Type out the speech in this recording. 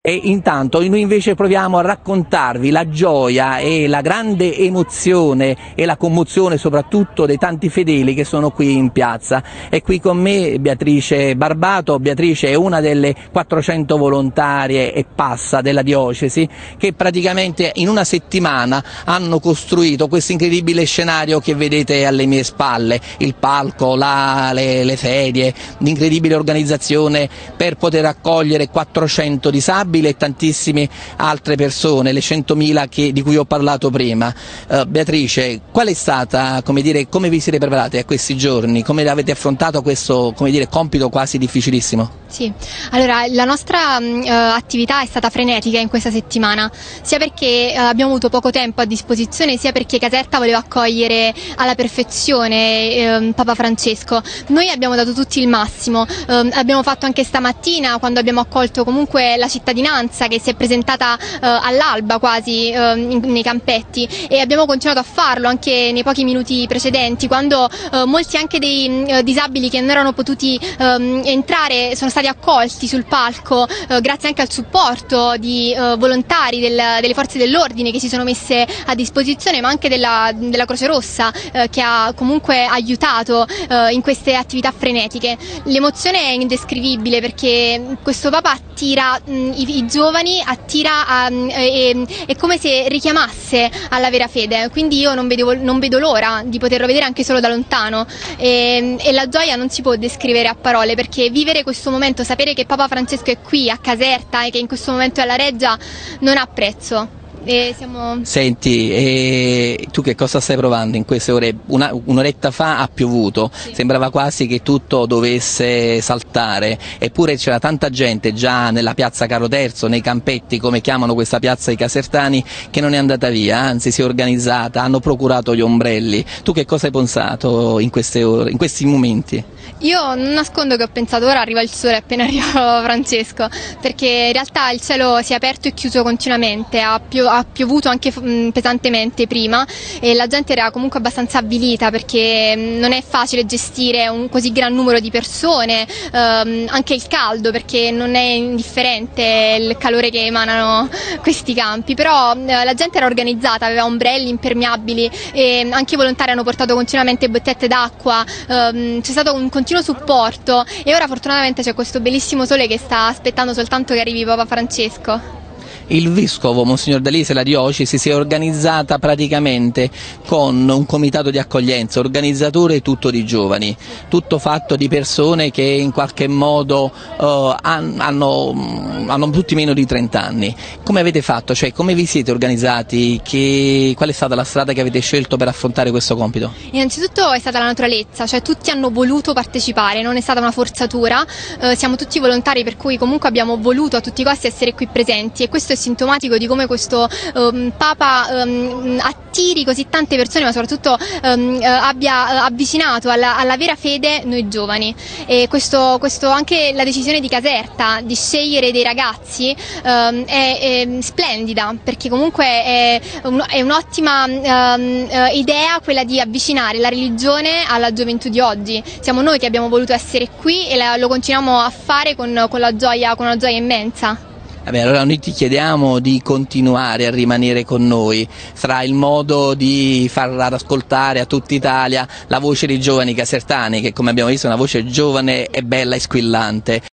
E intanto noi invece proviamo a raccontarvi la gioia e la grande emozione e la commozione soprattutto dei tanti fedeli che sono qui in piazza. È qui con me Beatrice Barbato. Beatrice è una delle 400 volontarie e passa della diocesi che praticamente in una settimana hanno costruito questo incredibile scenario che vedete alle mie spalle, il palco, le sedie, l'incredibile organizzazione per poter accogliere 400 disabili e tantissime altre persone, le 100.000 di cui ho parlato prima. Beatrice, qual è stata, come vi siete preparati a questi giorni? Come avete affrontato questo, compito quasi difficilissimo? Sì, allora la nostra attività è stata frenetica in questa settimana, sia perché abbiamo avuto poco tempo a disposizione, sia perché Caserta voleva accogliere alla perfezione Papa Francesco. Noi abbiamo dato tutti il massimo, abbiamo fatto anche stamattina quando abbiamo accolto comunque la cittadinanza che si è presentata all'alba quasi nei campetti, e abbiamo continuato a farlo anche nei pochi minuti precedenti quando molti anche dei disabili che non erano potuti entrare sono stati accolti sul palco grazie anche al supporto di volontari delle forze dell'ordine che si sono messe a disposizione, ma anche della Croce Rossa che ha comunque aiutato in queste attività frenetiche. L'emozione è indescrivibile perché questo Papa attira i giovani, è come se richiamasse alla vera fede, quindi io non vedo l'ora di poterlo vedere anche solo da lontano, e la gioia non si può descrivere a parole, perché vivere questo momento, sapere che Papa Francesco è qui a Caserta e che in questo momento è alla Reggia non ha prezzo. Senti, e tu che cosa stai provando in queste ore? Un'oretta fa ha piovuto, sì. Sembrava quasi che tutto dovesse saltare, eppure c'era tanta gente già nella piazza Carlo III, nei campetti come chiamano questa piazza i casertani, che non è andata via, anzi si è organizzata, hanno procurato gli ombrelli. Tu che cosa hai pensato in queste ore, in questi momenti? Io non nascondo che ho pensato ora arriva il sole appena arriva Francesco, perché in realtà il cielo si è aperto e chiuso continuamente, ha piovuto anche pesantemente prima e la gente era comunque abbastanza avvilita perché non è facile gestire un così gran numero di persone, anche il caldo, perché non è indifferente il calore che emanano questi campi, però la gente era organizzata, aveva ombrelli impermeabili e anche i volontari hanno portato continuamente bottiglie d'acqua, c'è stato un continuo supporto e ora fortunatamente c'è questo bellissimo sole che sta aspettando soltanto che arrivi Papa Francesco. Il Vescovo, Monsignor D'Alise, la diocesi si è organizzata praticamente con un comitato di accoglienza, organizzatore tutto di giovani, tutto fatto di persone che in qualche modo hanno tutti meno di 30 anni. Come avete fatto? Cioè, come vi siete organizzati? Qual è stata la strada che avete scelto per affrontare questo compito? Innanzitutto è stata la naturalezza, cioè tutti hanno voluto partecipare, non è stata una forzatura, siamo tutti volontari, per cui comunque abbiamo voluto a tutti i costi essere qui presenti, e questo è sintomatico di come questo Papa attiri così tante persone, ma soprattutto abbia avvicinato alla vera fede noi giovani. E questo anche la decisione di Caserta di scegliere dei ragazzi è splendida, perché comunque è un'ottima idea quella di avvicinare la religione alla gioventù di oggi. Siamo noi che abbiamo voluto essere qui e lo continuiamo a fare con una gioia immensa. Vabbè, allora noi ti chiediamo di continuare a rimanere con noi, sarà il modo di far ascoltare a tutta Italia la voce dei giovani casertani, che come abbiamo visto è una voce giovane e bella e squillante.